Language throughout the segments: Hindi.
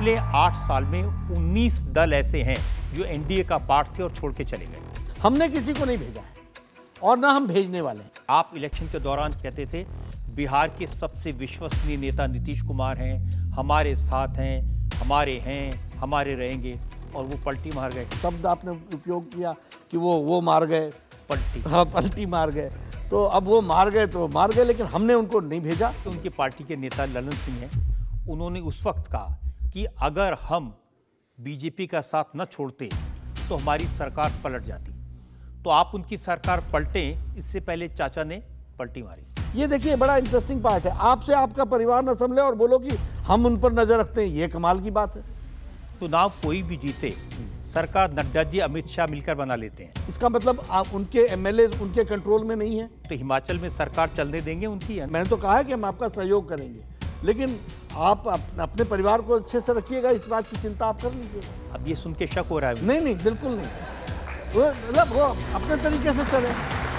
पिछले 8 साल में 19 दल ऐसे हैं जो एनडीए का पार्ट थे और छोड़ के चले गए। हमने किसी को नहीं भेजा है और ना हम भेजने वाले हैं। आप इलेक्शन के दौरान कहते थे बिहार के सबसे विश्वसनीय नेता नीतीश कुमार हैं, हमारे साथ हैं, हमारे रहेंगे, और वो पलटी मार गए। शब्द आपने उपयोग किया कि वो मार गए, पलटी मार गए। तो अब वो मार गए तो मार गए, लेकिन हमने उनको नहीं भेजा। तो उनकी पार्टी के नेता ललन सिंह हैं, उन्होंने उस वक्त कहा कि अगर हम बीजेपी का साथ न छोड़ते तो हमारी सरकार पलट जाती। तो आप उनकी सरकार पलटें, इससे पहले चाचा ने पलटी मारी। ये देखिए बड़ा इंटरेस्टिंग पार्ट है। आपसे आपका परिवार न संभले और बोलो कि हम उन पर नजर रखते हैं, ये कमाल की बात है। चुनाव कोई भी जीते, सरकार नड्डा जी अमित शाह मिलकर बना लेते हैं। इसका मतलब आप उनके एमएलए उनके कंट्रोल में नहीं है। तो हिमाचल में सरकार चलने देंगे उनकी? मैंने तो कहा है कि हम आपका सहयोग करेंगे, लेकिन आप अपने परिवार को अच्छे से रखिएगा, इस बात की चिंता आप कर लीजिए। अब ये सुन के शक हो रहा है? नहीं, बिल्कुल नहीं। मतलब वो अपने तरीके से चले।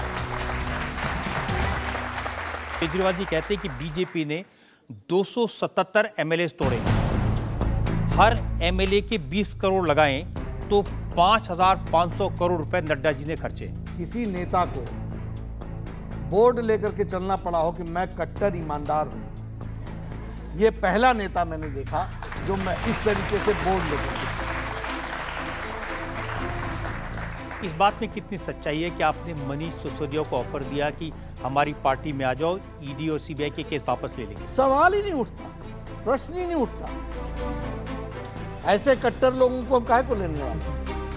केजरीवाल जी कहते हैं कि बीजेपी ने 277 एमएलए तोड़े, हर एमएलए के 20 करोड़ लगाएं तो 5,500 करोड़ रुपए नड्डा जी ने खर्चे। किसी नेता को बोर्ड लेकर के चलना पड़ा हो कि मैं कट्टर ईमानदार हूं, ये पहला नेता मैंने देखा जो मैं इस तरीके से बोर्ड लेकर। इस बात में कितनी सच्चाई है कि आपने मनीष सिसोदिया को ऑफर दिया कि हमारी पार्टी में आ जाओ, ईडी और सीबीआई के केस वापस ले लेंगे? सवाल ही नहीं उठता, प्रश्न ही नहीं उठता। ऐसे कट्टर लोगों को हम काहे को लेने वाले?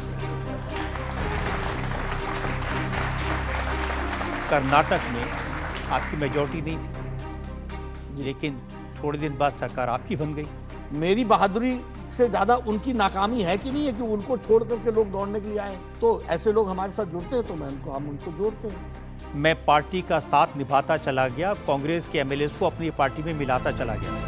कर्नाटक में आपकी मेजॉरिटी नहीं थी, लेकिन थोड़े दिन बाद सरकार आपकी बन गई। मेरी बहादुरी से ज्यादा उनकी नाकामी है कि नहीं है कि उनको छोड़ करके लोग दौड़ने के लिए आए। तो ऐसे लोग हमारे साथ जुड़ते हैं तो हम उनको जोड़ते हैं। मैं पार्टी का साथ निभाता चला गया, कांग्रेस के एमएलए को अपनी पार्टी में मिलाता चला गया।